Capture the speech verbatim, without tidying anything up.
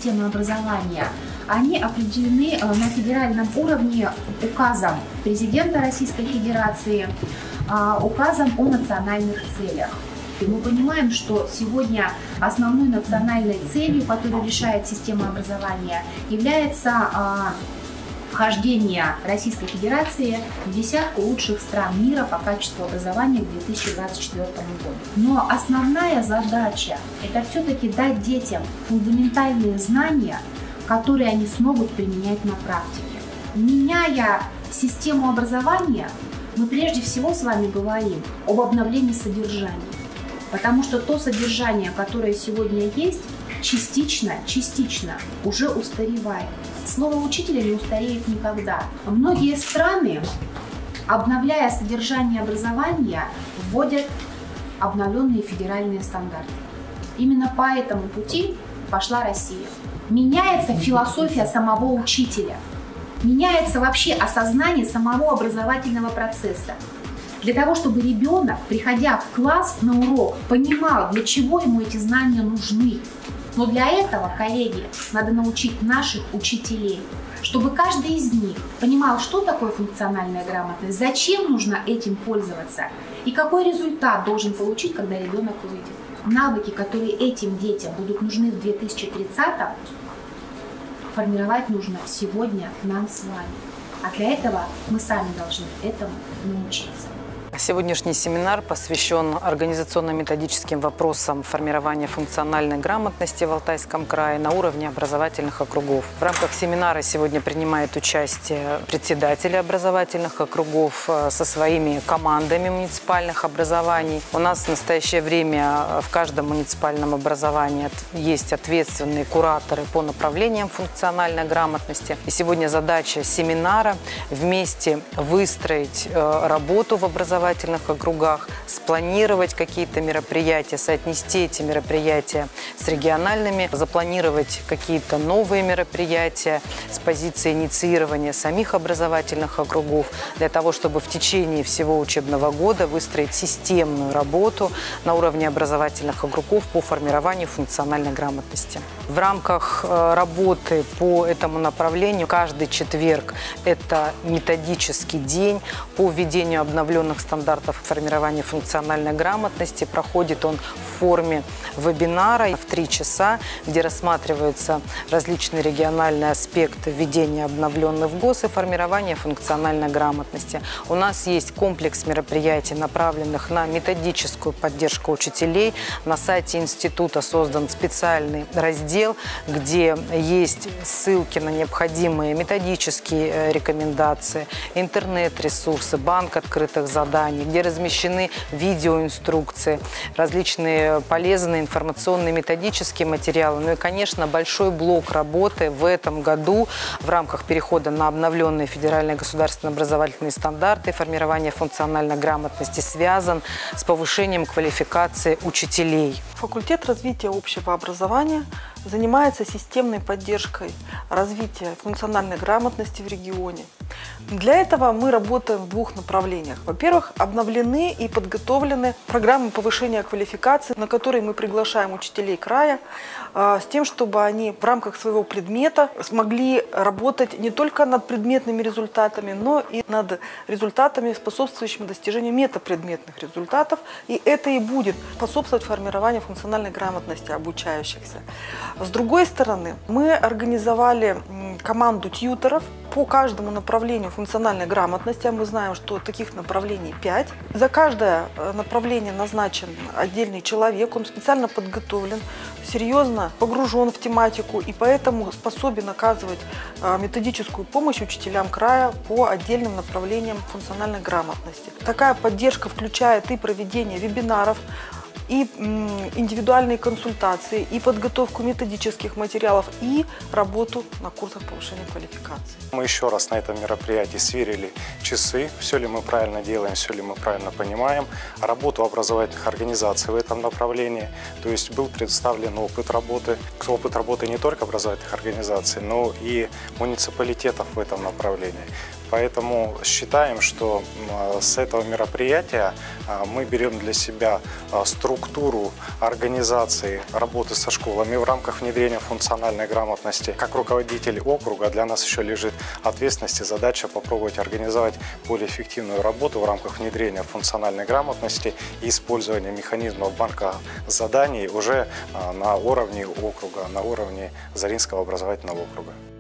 системы образования, они определены на федеральном уровне указом президента Российской Федерации, указом о национальных целях. И мы понимаем, что сегодня основной национальной целью, которую решает система образования, является вхождение Российской Федерации в десятку лучших стран мира по качеству образования к две тысячи двадцать четвёртому году. Но основная задача – это все-таки дать детям фундаментальные знания, которые они смогут применять на практике. Меняя систему образования, мы прежде всего с вами говорим об обновлении содержания. Потому что то содержание, которое сегодня есть, частично, частично уже устаревает. Слово учителя не устареет никогда. Многие страны, обновляя содержание образования, вводят обновленные федеральные стандарты. Именно по этому пути пошла Россия. Меняется философия самого учителя. Меняется вообще осознание самого образовательного процесса. Для того, чтобы ребенок, приходя в класс на урок, понимал, для чего ему эти знания нужны. Но для этого, коллеги, надо научить наших учителей, чтобы каждый из них понимал, что такое функциональная грамотность, зачем нужно этим пользоваться и какой результат должен получить, когда ребенок выйдет. Навыки, которые этим детям будут нужны в две тысячи тридцатом, формировать нужно сегодня нам с вами. А для этого мы сами должны этому научиться. Сегодняшний семинар посвящен организационно-методическим вопросам формирования функциональной грамотности в Алтайском крае на уровне образовательных округов. В рамках семинара сегодня принимает участие председатели образовательных округов со своими командами муниципальных образований. У нас в настоящее время в каждом муниципальном образовании есть ответственные кураторы по направлениям функциональной грамотности. И сегодня задача семинара вместе выстроить работу в образовании, в округах, спланировать какие-то мероприятия, соотнести эти мероприятия с региональными, запланировать какие-то новые мероприятия с позиции инициирования самих образовательных округов, для того, чтобы в течение всего учебного года выстроить системную работу на уровне образовательных округов по формированию функциональной грамотности. В рамках работы по этому направлению каждый четверг это методический день по введению обновленных стандартов формирования функциональной грамотности. Проходит он в форме вебинара в три часа, где рассматриваются различные региональные аспекты введения обновленных в ГОС и формирования функциональной грамотности. У нас есть комплекс мероприятий, направленных на методическую поддержку учителей. На сайте института создан специальный раздел, где есть ссылки на необходимые методические рекомендации, интернет-ресурсы, банк открытых заданий, где размещены видеоинструкции, различные полезные информационные методические материалы. Ну и, конечно, большой блок работы в этом году в рамках перехода на обновленные федеральные государственные образовательные стандарты формирования функциональной грамотности связан с повышением квалификации учителей. Факультет развития общего образования занимается системной поддержкой развития функциональной грамотности в регионе. Для этого мы работаем в двух направлениях. Во-первых, обновлены и подготовлены программы повышения квалификации, на которые мы приглашаем учителей края, с тем, чтобы они в рамках своего предмета смогли работать не только над предметными результатами, но и над результатами, способствующими достижению метапредметных результатов. И это и будет способствовать формированию функциональной грамотности обучающихся. С другой стороны, мы организовали команду тьюторов по каждому направлению функциональной грамотности. Мы знаем, что таких направлений пять. За каждое направление назначен отдельный человек, он специально подготовлен, серьезно погружен в тематику и поэтому способен оказывать методическую помощь учителям края по отдельным направлениям функциональной грамотности. Такая поддержка включает и проведение вебинаров, и индивидуальные консультации, и подготовку методических материалов, и работу на курсах повышения квалификации. Мы еще раз на этом мероприятии сверили часы, все ли мы правильно делаем, все ли мы правильно понимаем, работу образовательных организаций в этом направлении. То есть был представлен опыт работы, опыт работы не только образовательных организаций, но и муниципалитетов в этом направлении. Поэтому считаем, что с этого мероприятия мы берем для себя структуру организации работы со школами в рамках внедрения функциональной грамотности. Как руководитель округа для нас еще лежит ответственность и задача попробовать организовать более эффективную работу в рамках внедрения функциональной грамотности и использования механизмов банка заданий уже на уровне округа, на уровне Заринского образовательного округа.